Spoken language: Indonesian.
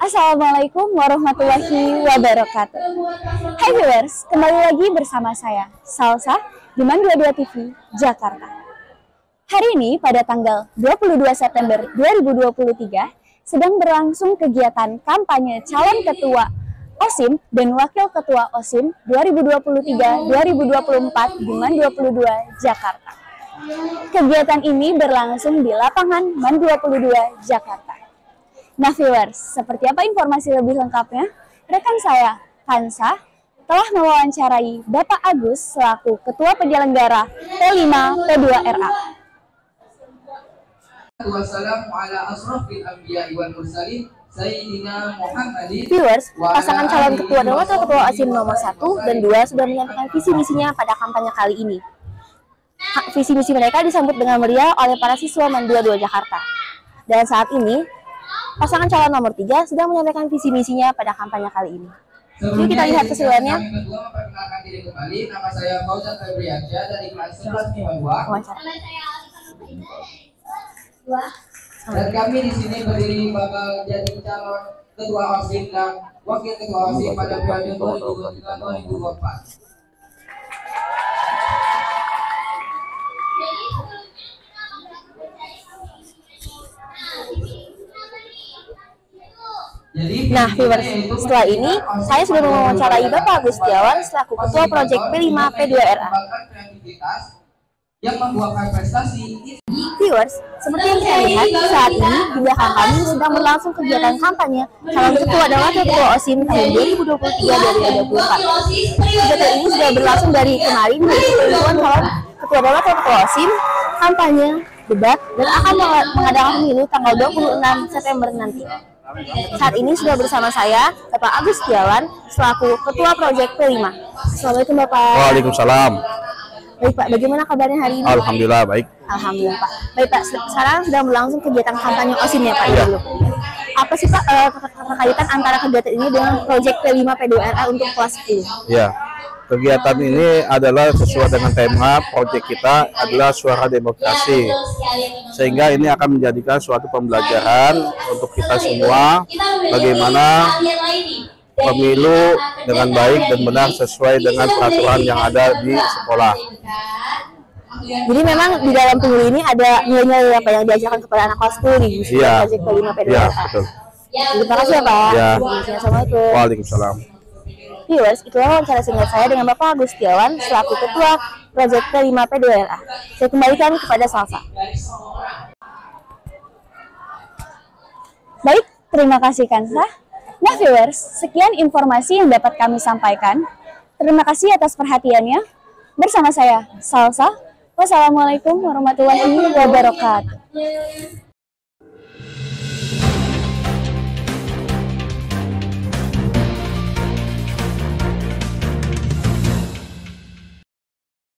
Assalamualaikum warahmatullahi wabarakatuh. Hai viewers, kembali lagi bersama saya, Salsa, di Man22 TV, Jakarta. Hari ini pada tanggal 22 September 2023, sedang berlangsung kegiatan kampanye calon ketua OSIM dan wakil ketua OSIM 2023-2024 di Man22 Jakarta. Kegiatan ini berlangsung di lapangan Man22 Jakarta. Nah viewers, seperti apa informasi lebih lengkapnya? Rekan saya, Hansa, telah mewawancarai Bapak Agus selaku Ketua Penyelenggara P5 P2RA. Viewers, pasangan calon ketua dan wakil ketua OSIM nomor 1 dan 2 sudah menyampaikan visi misinya pada kampanye kali ini. Visi misi mereka disambut dengan meriah oleh para siswa Man22 Jakarta. Dan saat ini, pasangan calon nomor 3 sedang menyampaikan visi misinya pada kampanye kali ini. Yuk kita lihat keseruannya. Memperkenalkan diri kembali, nama saya Fauzan Febriansyah dari kelas 11 dan kami di sini berdiri bakal jadi calon ketua OSIM dan wakil ketua OSIM pada periode 2023-2024. Nah viewers, setelah ini saya sudah mewawancarai Bapak Agus Setiawan selaku Ketua Proyek P5 P2RA. Yang membuahkan prestasi. Viewers, seperti yang saya lihat saat ini di belakang kami sedang berlangsung kegiatan kampanye calon ketua dan wakil ketua OSIM tahun 2023-2024. Kegiatan ini sudah berlangsung dari kemarin yaitu pemilihan calon ketua dan wakil ketua OSIM, kampanye, debat, dan akan mengadakan pemilu tanggal 26 September nanti. Saat ini sudah bersama saya Bapak Agus Setiawan selaku Ketua Proyek P5. Assalamualaikum Bapak. Waalaikumsalam. Baik Pak, bagaimana kabarnya hari ini? Alhamdulillah baik. Alhamdulillah Pak. Baik Pak, sekarang sedang berlangsung kegiatan kampanye OSIM ya Pak. Ya. Apa sih Pak kaitan antara kegiatan ini dengan Proyek P5 P2RA untuk kelas 10? Ya, kegiatan ini adalah sesuai dengan tema proyek kita adalah suara demokrasi. Sehingga ini akan menjadikan suatu pembelajaran untuk kita semua bagaimana pemilu dengan baik dan benar sesuai dengan peraturan yang ada di sekolah. Jadi memang di dalam pemilu ini ada nilai-nilai apa yang diajarkan kepada anak kelas 10 nih, Iya. Proyek P5 P2RA. Iya, betul. Terima kasih ya Pak. Ya. Assalamualaikum. Waalaikumsalam. Viewers, itulah wawancara singkat saya dengan Bapak Agus Setiawan selaku Ketua Proyek P5 P2RA. Saya kembalikan kepada Salsa. Baik, terima kasih Kansa. Nah viewers, sekian informasi yang dapat kami sampaikan. Terima kasih atas perhatiannya. Bersama saya, Salsa. Wassalamualaikum warahmatullahi wabarakatuh.